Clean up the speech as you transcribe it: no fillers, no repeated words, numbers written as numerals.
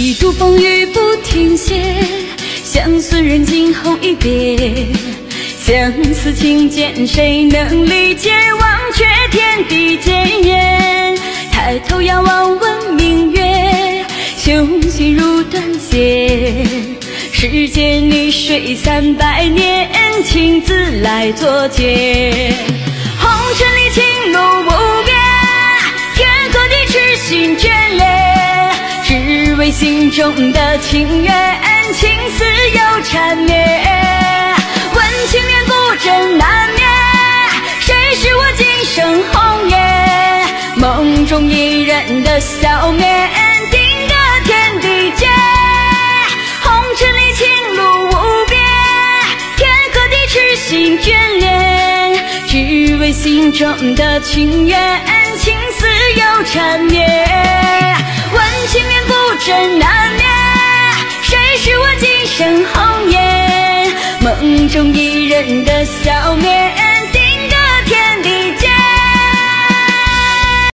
几度风雨不停歇，相思人今后一别。相思情渐，谁能理解？忘却天地间缘。抬头仰望问明月，雄心如断线。世间离水300年，情字来作结。红尘里情路无边，天和地痴心眷恋，只为心中的情缘，情丝又缠绵。问情缘不真难眠，谁是我今生红颜？梦中一人的笑面，定格天地间。红尘里情路无边，天和地痴心眷恋，只为心中的情缘，情丝又缠绵。问情缘不真难眠，谁是我今生红颜？梦中一人的笑面。